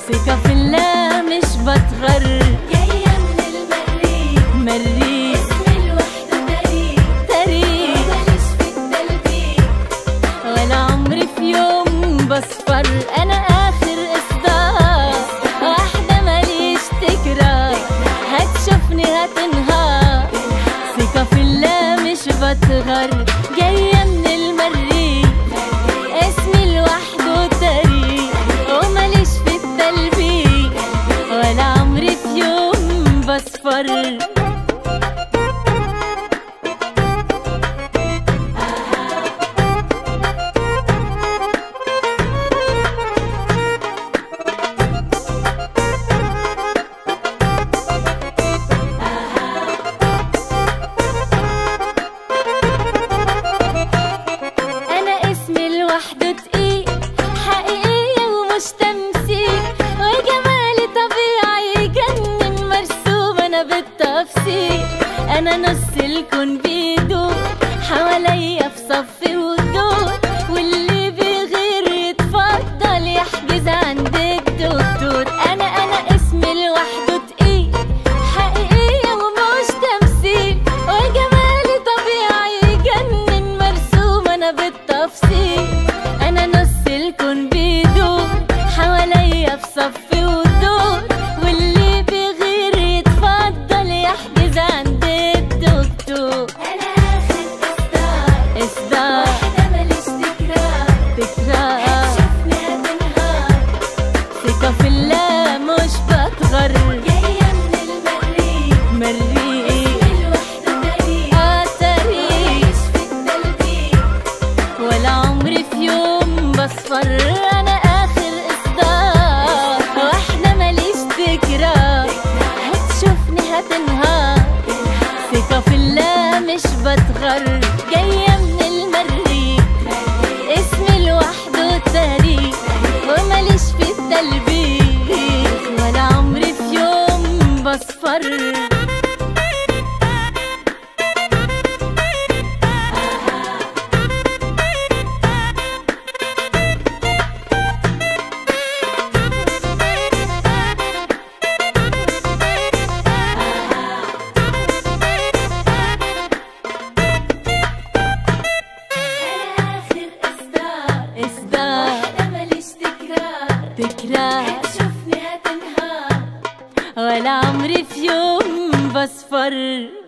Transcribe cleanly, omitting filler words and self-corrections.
ثقة في الله مش بتغر، جاية من المريخ مريخ اسمي لوحده تاريخ وماليش في التلبيك ولا عمري في يوم بصفر. انا اخر اصدار واحدة ماليش تكرار، هتشوفني هتنهار. ثقة في الله مش بتغر، جاية من المريخ اسمي لوحده تاريخ وماليش في التلبيك ولا عمري في يوم بصفر. لوحده تقيل حقيقية ومش تمثيل، وجمالي طبيعي يجنن مرسوم أنا بالتفصيل. أنا نص الكون بيدور حواليا في صف ودور، واللي بيغير يتفضل يحجز عند الدكتور. أنا اسمي لوحده تقيل حقيقية ومش تمثيل، وجمالي طبيعي يجنن مرسوم أنا بالتفصيل. أنا نص الكون بيدور حواليا في صف ودور، واللي بيغير يتفضل يحجز عند الدكتور. أنا آخر إصدار واحدة ماليش تكرار هتشوفني هتنهار. ثقة في الله مش بتغر، جاية من المريخ مريخ اسمي لوحده تاريخ تاريخ وماليش في التلبيك ولا عمري في يوم بصفر. أنا آخر إصدار واحدة ماليش تكرار، هتشوفني هتنهار. ثقة في الله مش بتغر، جاية من المريخ اسمي لوحده تاريخ وماليش في التلبيك ولا عمري في يوم بصفر. إصدار واحدة ماليش تكرار هتشوفني هتنهار. ولا عمري في يوم بصفر.